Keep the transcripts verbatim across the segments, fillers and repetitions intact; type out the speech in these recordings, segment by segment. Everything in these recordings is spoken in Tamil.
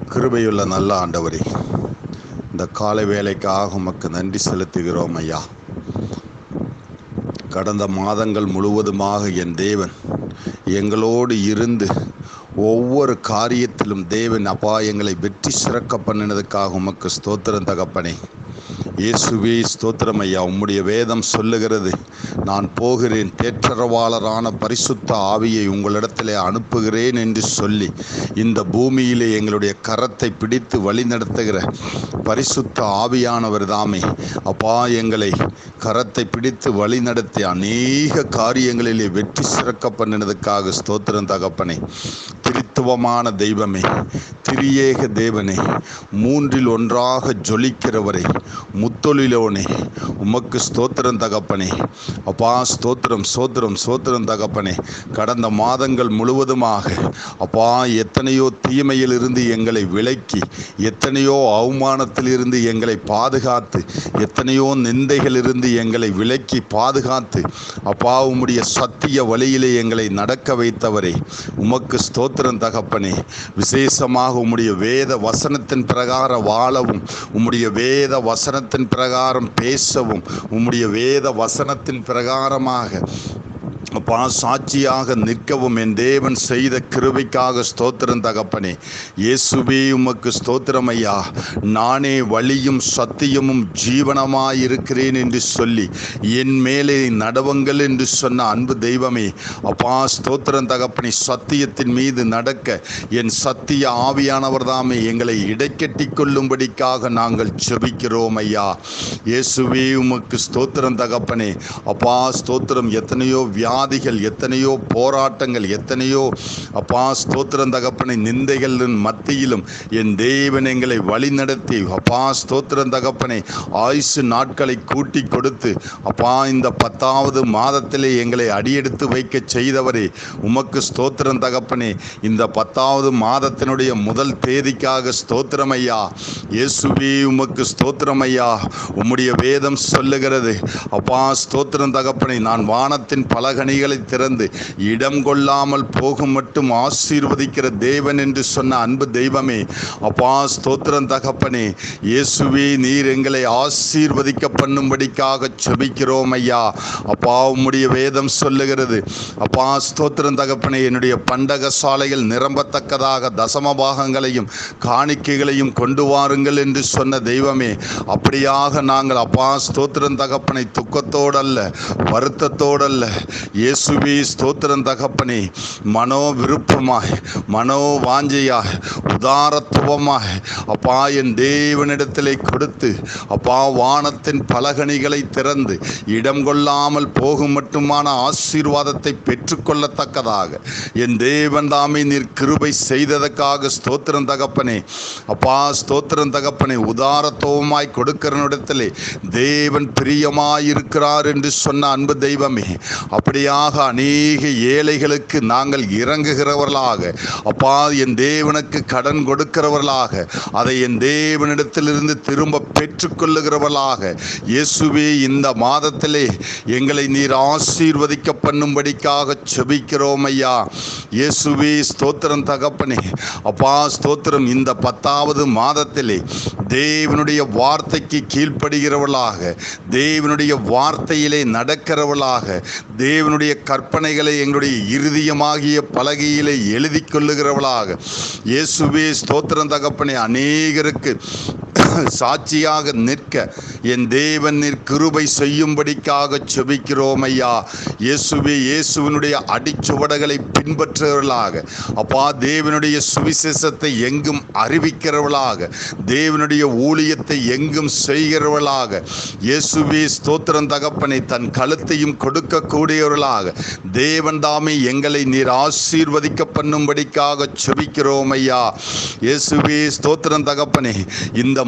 கிருபையுள்ள நல்ல ஆண்டவரே, இந்த காலை வேலைக்காக உமக்கு நன்றி செலுத்துகிறோம் ஐயா. கடந்த மாதங்கள் முழுவதுமாக என் தேவன் எங்களோடு இருந்து ஒவ்வொரு காரியத்திலும் தேவன் அப்பா எங்களை வெற்றி சிறக்க பண்ணினதுக்காக உமக்கு ஸ்தோத்திரம் தகப்பனே. இயேசுவே ஸ்தோத்திரம் ஐயா. உம்முடைய வேதம் சொல்லுகிறது, நான் போகிறேன், தேற்றரவாளரான பரிசுத்த ஆவியை உங்களிடத்திலே அனுப்புகிறேன் என்று சொல்லி இந்த பூமியிலே எங்களுடைய கரத்தை பிடித்து வழி நடத்துகிற பரிசுத்த ஆவியானவர் தாமே அப்பா எங்களை கரத்தை பிடித்து வழி நடத்தி அநேக காரியங்களிலே வெற்றி சிறக்க பண்ணினதுக்காக ஸ்தோத்திரம் தகப்பனே. திரித்துவமான தெய்வமே, திரியேக தேவனே, மூன்றில் ஒன்றாக ஜொலிக்கிறவரே, முத்தொழிலோனே, உமக்கு ஸ்தோத்திரம் தகப்பனே. அப்பா ஸ்தோத்திரம் ஸ்தோத்திரம் ஸ்தோத்திரம் தகப்பனே. கடந்த மாதங்கள் முழுவதுமாக அப்பா எத்தனையோ தீமையிலிருந்து எங்களை விலக்கி, எத்தனையோ அவமானத்திலிருந்து எங்களை பாதுகாத்து, எத்தனையோ நிந்தைகளிலிருந்து எங்களை விலக்கி பாதுகாத்து அப்பா உம்முடைய சத்திய வழியிலே எங்களை நடக்க வைத்தவரே, உமக்கு ஸ்தோத்திரம் தகப்பனே. விசேஷமாக உம்முடைய வேத வசனத்தின் பிரகாரம் வாழவும், உம்முடைய வேத வசனத்தின் பிரகாரம் பேசவும், உம்முடைய வேத வசனத்தின் பிரகாரமாக அப்பா சாட்சியாக நிற்கவும் என் தேவன் செய்த கிருபைக்காக ஸ்தோத்திரம் தகப்பனே. இயேசுவே உமக்கு ஸ்தோத்திரம் ஐயா. நானே வழியும் சத்தியமும் ஜீவனமாய் இருக்கிறேன் என்று சொல்லி என் மேலே நடவுங்கள் என்று சொன்ன அன்பு தெய்வமே, அப்பா ஸ்தோத்திரம் தகப்பனே. சத்தியத்தின் மீது நடக்க என் சத்திய ஆவியானவர் தாமே எங்களை இடைக்கட்டி கொள்ளும்படிக்காக நாங்கள் செபிக்கிறோம் ஐயா. இயேசுவே உமக்கு ஸ்தோத்திரம் தகப்பனே. அப்பா ஸ்தோத்திரம். எத்தனையோ வியாதிகள், எத்தனையோ போராட்டங்கள், எத்தனையோ அப்பா ஸ்தோத்திரம் தகப்பனை நிந்தைகளின் மத்தியிலும் என் தேவன் எங்களை வழி நடத்தி அப்பா ஸ்தோத்திரம் தகப்பனை ஆயுசு நாட்களை கூட்டி கொடுத்து அப்பா இந்த பத்தாவது மாதத்திலே எங்களை அடியெடுத்து வைக்க செய்தவரே, உமக்கு ஸ்தோத்திரம் தகப்பனே. இந்த பத்தாவது மாதத்தினுடைய முதல் தேதிக்காக ஸ்தோத்திரம் ஐயா. இயேசுவே உமக்கு ஸ்தோத்திரம் ஐயா. உம்முடைய வேதம் சொல்லுகிறது அப்பா ஸ்தோத்திரம் தகப்பனை, நான் வானத்தின் பலகணிகளை திறந்து இடம் கொள்ளாமல் போகும் மட்டும் ஆசீர்வதிக்கிற தேவன் என்று சொன்ன அன்பு தெய்வமே, அப்பா ஸ்தோத்திரம் தகப்பனே. இயேசுவே நீர் எங்களை ஆசீர்வதிக்க பண்ணும்படிக்காக செபிக்கிறோம் ஐயா. அப்பா உம்முடைய வேதம் சொல்லுகிறது அப்பா ஸ்தோத்திரம் தகப்பனே, என்னுடைய பண்டக சாலைகள் நிரம்பத்தக்கதாக தசம பாகங்களையும் காணிக்கைகளையும் கொண்டு வாருங்கள் என்று சொன்ன தெய்வமே, அப்படியாக நாங்கள் அப்பா ஸ்தோத்திரம் தகப்பனை துக்கத்தோடல்ல வருத்தத்தோடல்ல இயேசுவே ஸ்தோத்திரம் தகப்பனே, மனோ விருப்பமாய் மனோ வாஞ்சையாய் உதாரத்துவமாய் அப்பா என் தேவனிடத்திலே கொடுத்து அப்பா வானத்தின் பலகணிகளை திறந்து இடம் கொள்ளாமல் போகும் மட்டுமான ஆசீர்வாதத்தை பெற்றுக்கொள்ளத்தக்கதாக என் தேவன் தாமே நீர் கிருபை செய்ததற்காக ஸ்தோத்திரம் தகப்பனே. அப்பா ஸ்தோத்திரம் தகப்பனே. உதாரத்துவமாய் கொடுக்கிறனிடத்திலே தேவன் பிரியமாயிருக்கிறார் என்று சொன்ன அன்பு தெய்வமே, அப்படியாக அநேக ஏழைகளுக்கு நாங்கள் இறங்குகிறவர்களாக அப்பா என் தேவனுக்கு கடன் கொடுக்கிறவர்களாக அதை என் தேவனிடத்திலிருந்து திரும்ப பெற்றுக்கொள்ளுகிறவர்களாக இயேசுவே இந்த மாதத்திலே எங்களை நீர் ஆசீர்வதிக்க பண்ணும்படிக்காக செபிக்கிறோம் ஐயா. இயேசுவே ஸ்தோத்திரம் தகப்பனே. அப்பா ஸ்தோத்திரம். இந்த பத்தாவது மாதத்திலே தேவனுடைய வார்த்தைக்கு கீழ்ப்படுகிறவர்களாக, தேவனுடைய வார்த்தையிலே நடக்கிறவர்களாக, தேவனுடைய கற்பனைகளை எங்களுடைய இருதயமாகிய பலகையிலே எழுதி கொள்ளுகிறவர்களாக இயேசுவே ஸ்தோத்திரம் தகப்பனே, அநேகருக்கு சாட்சியாக நிற்க என் தேவன் நீர் கிருபை செய்யும்படிக்காக செபிக்கிறோம் ஐயா. இயேசுவே இயேசுவினுடைய அடிச்சுவடுகளை பின்பற்றுகிறவர்களாக அப்பா தேவனுடைய சுவிசேஷத்தை எங்கும் அறிவிக்கிறவர்களாக, தேவனுடைய ஊழியத்தை எங்கும் செய்கிறவர்களாக இயேசுவே ஸ்தோத்திரம் தகப்பனை தன் கழுத்தையும் கொடுக்கக்கூடியவர்களாக தேவன் தாமே எங்களை நீர் ஆசீர்வதிக்க பண்ணும்படிக்காக செபிக்கிறோம் ஐயா. இயேசுவே ஸ்தோத்திரம் தகப்பனே. இந்த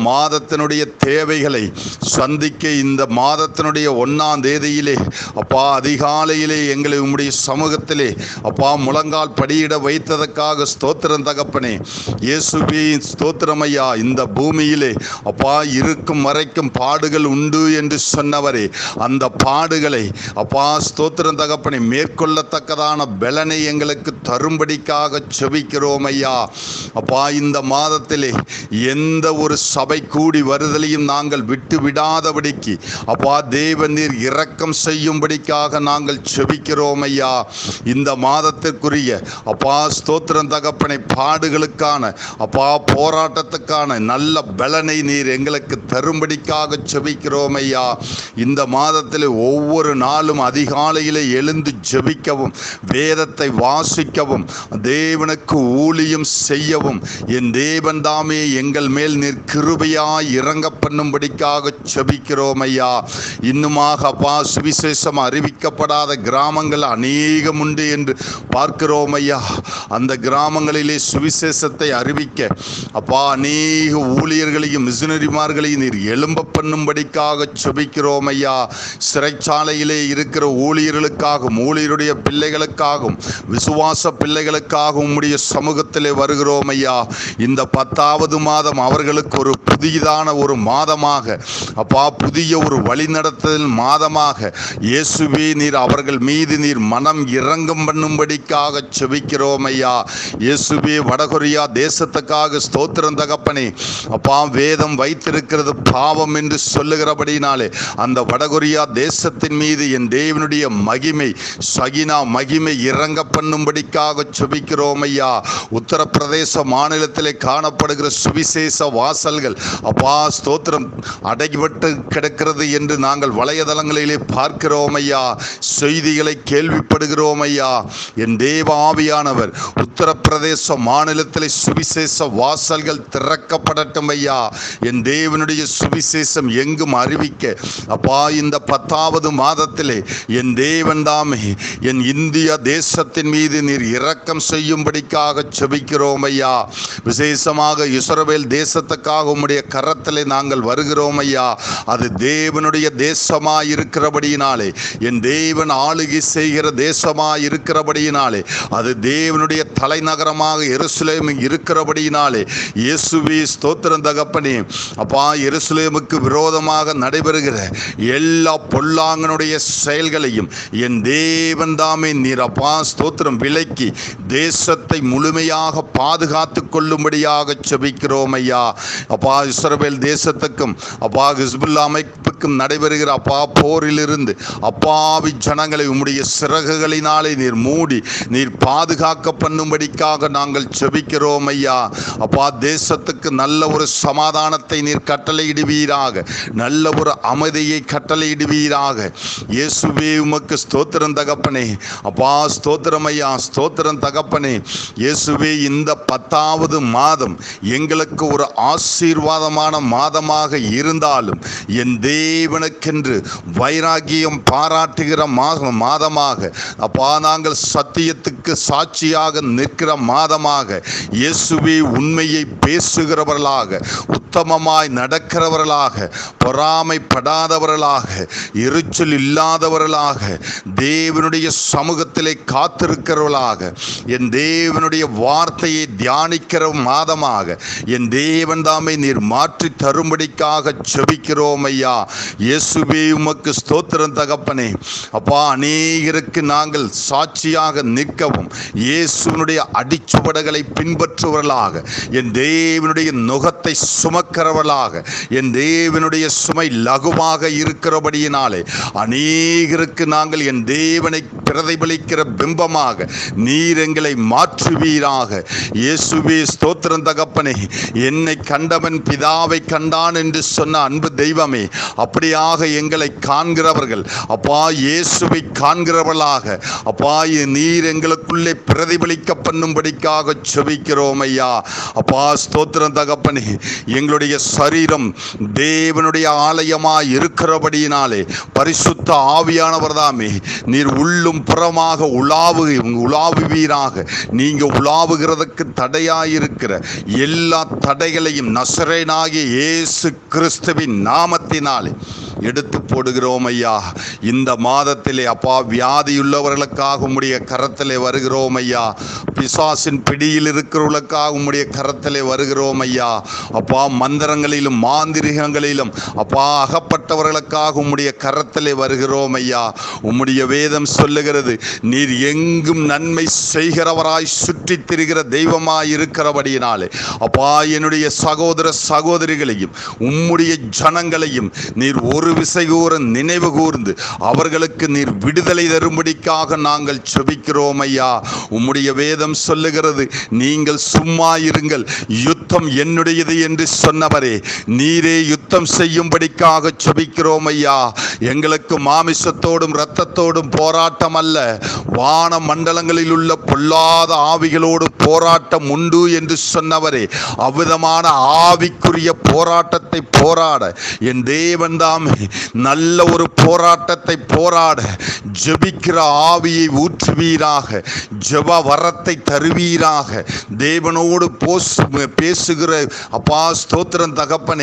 மாதத்தினுடைய தேவைகளை சந்திக்க இந்த மாதத்தினுடைய ஒன்றாம் தேதியிலே அப்பா அதிகாலையிலே எங்களை உம்முடைய சமூகத்திலே அப்பா முழங்கால் படியிட வைத்ததற்காக ஸ்தோத்திரம் தகப்பனே. இயேசுவே ஸ்தோத்திரம் ஐயா. இந்த பூமியிலே அப்பா இருக்கும் வரைக்கும் பாடுகள் உண்டு என்று சொன்னவரே, அந்த பாடுகளை அப்பா ஸ்தோத்திரம் தகப்பனே மேற்கொள்ளத்தக்கதான பலனை எங்களுக்கு தரும்படிக்காக செபிக்கிறோம் ஐயா. அப்பா இந்த மாதத்திலே எந்த ஒரு சபை கூடி வருதலையும் நாங்கள் விட்டு விடாதபடிக்கு அப்பா தேவன் நீர் இரக்கம் செய்யும்படிக்காக நாங்கள் செபிக்கிறோம் ஐயா. இந்த மாதத்திற்குரிய அப்பா ஸ்தோத்திரம் தகப்பனை பாடுகளுக்கான அப்பா போராட்டத்துக்கான நல்ல பலனை நீர் எங்களுக்கு தரும்படிக்காக செபிக்கிறோம் ஐயா. இந்த மாதத்தில் ஒவ்வொரு நாளும் அதிகாலையிலே எழுந்து ஜெபிக்கவும் வேதத்தை வாசிக்கவும் தேவனுக்கு ஊழியம் செய்யவும் என் தேவன் தாமே எங்கள் மேல் நீர் கிருபையாய் இறங்க பண்ணும்படிக்காக செபிக்கிறோம் ஐயா. இன்னுமாக அப்பா சுவிசேஷம் அறிவிக்கப்படாத கிராமங்கள் அநேகம் உண்டு என்று பார்க்கிறோம் ஐயா. அந்த கிராமங்களிலே சுவிசேஷத்தை அறிவிக்க அப்பா அநேக ஊழியர்களையும் மிஷனரிமார்களையும் நீர் எழும்ப பண்ணும்படிக்காக செபிக்கிறோம் ஐயா. சிறைச்சாலையிலே இருக்கிற ஊழியர்களுக்காகவும் ஊழியருடைய பிள்ளைகளுக்காகவும் விசுவாச பிள்ளைகளுக்காகவும் உம்முடைய சமூகத்திலே வருகிறோம் ஐயா. இந்த பத்தாவது மாதம் அவர்களுக்கு ஒரு புதியதான ஒரு மாதமாக அப்பா புதிய ஒரு வழிநடத்தல் மாதமாக இயேசுவே நீர் அவர்கள் மீது நீர் மனம் இறங்கும் பண்ணும்படிக்காக செபிக்கிறோம் ஐயா. இயேசுவே வடகொரியா தேசத்துக்காக ஸ்தோத்திரம் தகப்பனே. அப்பா வேதம் வைத்திருக்கிறது பாவம் என்று சொல்லுகிறபடினாலே அந்த வடகொரியா தேசத்தின் மீது என் தேவனுடைய மகிமை சகினா மகிமை இறங்க பண்ணும்படிக்காக செபிக்கிறோம் ஐயா. உத்தரப்பிரதேச மாநிலத்திலே காணப்படுகிற சுவிசேஷ வாசல்கள் அப்பா ஸ்தோத்திரம் அடைபட்டு கிடக்கிறது என்று நாங்கள் வலைதளங்களிலே பார்க்கிறோம் ஐயா. செய்திகளை கேள்விப்படுகிறோம் ஐயா. என் தேவ ஆவியானவர் உத்தரப்பிரதேச மாநிலத்திலே சுவிசேஷ வாசல்கள் திறக்கப்படட்டும் ஐயா. என் தேவனுடைய சுவிசேஷம் எங்கும் அறிவிக்க அப்பா இந்த பத்தாவது மாதத்திலே என் தேவன் தாமே என் இந்திய தேசத்தின் மீது நீர் இரக்கம் செய்யும்படிக்காக செபிக்கிறோம் ஐயா. விசேஷமாக இஸ்ரவேல் தேசத்துக்காக உம்முடைய கரத்திலே நாங்கள் வருகிறோம் ஐயா. அது தேவனுடைய தேசமாய் இருக்கிறபடியினாலே என் தேவன் ஆளுகை செய்கிற தேசமாய் இருக்கிறபடியினாலே அது தேவனுடைய தலைநகரமாக எருசலேம் இருக்கிறபடியினாலே இயேசுவே ஸ்தோத்திரம் தகப்பனே. அப்பா எருசலேமுக்கு விரோதமாக நடைபெறுகிற எல்லா பொல்லாங்கனுடைய செயல்களையும் என் தேவன் தாமே நீர் அப்பா ஸ்தோத்திரம் விலக்கி தேசத்தை முழுமையாக பாதுகாத்து கொள்ளும்படியாக செபிக்கிறோம் ஐயா. அப்பா இஸ்ரவேல் தேசத்துக்கும் அப்பா ஹிஸ்புல்லா அமைப்புக்கும் நடைபெறுகிற அப்பா போரிலிருந்து அப்பாவி ஜனங்களை உம்முடைய சிறகுகளினாலே நீர் மூடி நீர் பாதுகாக்க பண்ணும்படிக்காக நாங்கள் செபிக்கிறோம் ஐயா. அப்பா தேசத்துக்கு நல்ல ஒரு சமாதானத்தை நீர் கட்டளையிடுவீராக, நல்ல ஒரு அமைதியை கட்டளையிடுவீராக. இயேசுவே உமக்கு ஸ்தோத்திரம் தகப்பனே. அப்பா ஸ்தோத்திரம் ஐயா. ஸ்தோத்திரம் தகப்பனே. இயேசுவே இந்த பத்தாவது மாதம் எங்களுக்கு ஒரு ஆசீர்வாதமான மாதமாக இருந்தாலும் என் தேவனுக்கென்று வைராகியம் பாராட்டுகிற மாதமாக அப்பா நாங்கள் சத்தியத்துக்கு சாட்சியாக நிற்கிற மாதமாக இயேசுவே உண்மையை பேசுகிறவர்களாக உத்தமமாய் நடக்கிறவர்களாக பொறாமைப்படாதவர்களாக எரிச்சல் இல்லாதவர்களாக தேவனுடைய சமூகத்திலே காத்திருக்கிறவர்களாக என் தேவனுடைய வார்த்தையை தியானிக்கிற மாதமாக என் தேவன் தாமே நீர் மாற்றி தரும்படிக்காக செபிக்கிறோம் ஐயா. இயேசுவே உமக்கு ஸ்தோத்திரம் தகப்பனே. அப்பா அநேகருக்கு நாங்கள் சாட்சியாக நிற்கவும் இயேசுனுடைய அடிச்சுவடுகளை பின்பற்றுவர்களாக என் தேவனுடைய நுகத்தை சுமக்கிறவர்களாக என் தேவனுடைய சுமை லகுவாக இருக்கிறபடியினாலே அநேகருக்கு நாங்கள் என் தேவனை பிரதிபலிக்கிற பிம்பமாக நீர் எங்களை மாற்றுவீராக. இயேசுவே ஸ்தோத்திரம் தகப்பனே. என்னை கண்டவன் பிதாவை கண்டான் என்று சொன்ன அன்பு தெய்வமே, அப்படியாக எங்களை காண்கிறவர்கள் அப்பா இயேசுவை காண்கிறவர்களாக அப்பா நீர் எங்களுக்குள்ளே பிரதிபலிக்க பண்ணும்படிக்காக செபிக்கிறோம் ஐயா. அப்பா ஸ்தோத்திரம் தகப்பனே, எங்களுடைய சரீரம் தேவனுடைய ஆலயமாய் இருக்கிறபடியினாலே பரிசுத்த ஆவியானவர் தாமே நீர் உள்ளும் புறமாக உலாவு உலாவுவீராக. நீங்க உலாவுகிறதுக்கு தடையாயிருக்கிற எல்லா தடைகளையும் நசரேயனாகிய இயேசு கிறிஸ்துவின் நாமத்தினாலே எடுத்து போடுகிறோம் ஐயா. இந்த மாதத்திலே அப்பா வியாதியுள்ளவர்களுக்காக உம்முடைய கரத்திலே வருகிறோம் ஐயா. பிசாசின் பிடியில் இருக்கிறவர்களுக்காக உம்முடைய கரத்திலே வருகிறோம் ஐயா. அப்பா மந்திரங்களிலும் மாந்திரிகங்களிலும் அப்பா அகப்பட்டவர்களுக்காக உம்முடைய கரத்திலே வருகிறோம் ஐயா. உம்முடைய வேதம் சொல்லுகிறது, நீர் எங்கும் நன்மை செய்கிறவராய் சுற்றித் திரிகிற தெய்வமாய் இருக்கிறபடியினாலே அப்பா என்னுடைய சகோதர சகோதரிகளையும் உம்முடைய ஜனங்களையும் நீர் ஒரு விசை கூற நினைவு கூர்ந்து அவர்களுக்கு நீர் விடுதலை தரும்படிக்காக நாங்கள் செபிக்கிறோம் ஐயா. உம்முடைய வேதம் சொல்லுகிறது, நீங்கள் சும்மா இருங்கள், யுத்தம் என்னுடையது என்று சொன்னவரே நீரே யுத்தம் செய்யும்படிக்காக செபிக்கிறோம் ஐயா. எங்களுக்கு மாமிசத்தோடும் இரத்தத்தோடும் போராட்டம் அல்ல, வான மண்டலங்களில் உள்ள பொல்லாத ஆவிகளோடு போராட்டம் உண்டு என்று சொன்னவரே அவ்விதமான ஆவிக்குரிய போராட்டத்தை போராட என் தேவன் தாமே நல்ல ஒரு போராட்டத்தை போராட ஜெபிக்கிற ஆவியை ஊற்றுவீராக, ஜெப வரத்தை தருவீராக. தேவனோடு பேசுகிற அப்பா ஸ்தோத்திரம் தகப்பனே,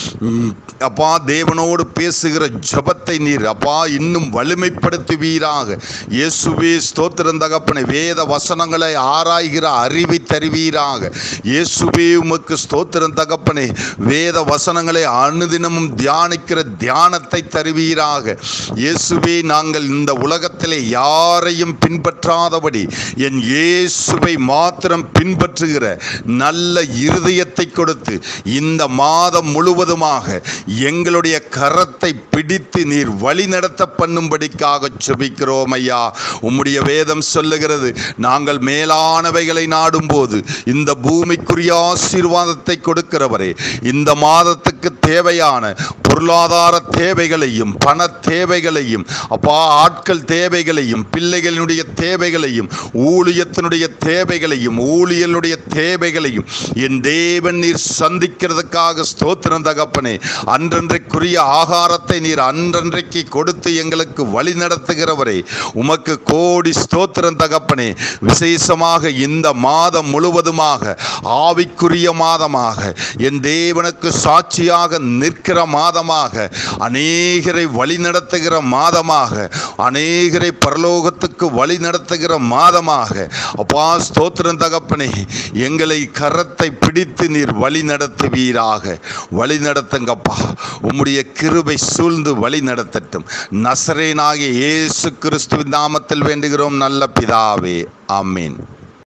அப்பா தேவனோடு பேசுகிற ஜெபத்தை நீர் அப்பா இன்னும் வலிமைப்படுத்துவீராக. இயேசுவே ஸ்தோத்திரம் தகப்பனே, வேத வசனங்களை ஆராய்கிற அறிவை தருவீராக. இயேசுவே உமக்கு ஸ்தோத்திரம் தகப்பனே, வேத வசனங்களை அனுதினமும் தியானிக்கிற தியானத்தை தருவீராக. இயேசுவே நாங்கள் இந்த உலகத்திலே யாரையும் பின்பற்றாதபடி என் இயேசுவை மாத்திரம் பின்பற்றுகிற நல்ல இருதயத்தை கொடுத்து இந்த மாதம் முழுவதுமாக எங்களுடைய கரத்தை பிடித்து நீர் வழி நடத்த பண்ணும்படிக்காக செபிக்கிறோம் ஐயா. உம்முடைய வேதம் சொல்லுகிறது, நாங்கள் மேலானவைகளை நாடும் போது இந்த பூமிக்குரிய ஆசீர்வாதத்தை கொடுக்கிறவரே இந்த மாதத்துக்கு தேவையான பொருளாதார தேவைகளையும் பண தேவைகளையும் அப்பா ஆட்கள் தேவைகளையும் பிள்ளைகளினுடைய தேவைகளையும் ஊழியத்தினுடைய தேவைகளையும் ஊழியனுடைய தேவைகளையும் என் தேவன் நீர் சந்திக்கிறதுக்காக ஸ்தோத்திரம் தகப்பனே. அன்றன்றைக்குரிய ஆகாரத்தை நீர் அன்றன்றைக்கு கொடுத்து எங்களுக்கு வழி நடத்துகிறவரே உமக்கு கோடி ஸ்தோத்திரம் தகப்பனே. விசேஷமாக இந்த மாதம் முழுவதுமாக ஆவிக்குரிய மாதமாக என் தேவனுக்கு சாட்சியாக நிற்கிற மாதமாக அநேகரை வழி நடத்துகிற மாதமாக அநேகரை பரலோகத்துக்கு வழி நடத்துகிற மாதமாக அப்பா ஸ்தோத்திரம் தகப்பனே, எங்களை கரத்தை பிடித்து நீர் வழி நடத்துவீராக. வழி நடத்துங்கப்பா, உம்முடைய கிருபை சூழ்ந்து வழி நடத்தட்டும். நசரேயனாகிய இயேசு கிறிஸ்துவின் நாமத்தில் வேண்டுகிறோம் நல்ல பிதாவே, ஆமீன்.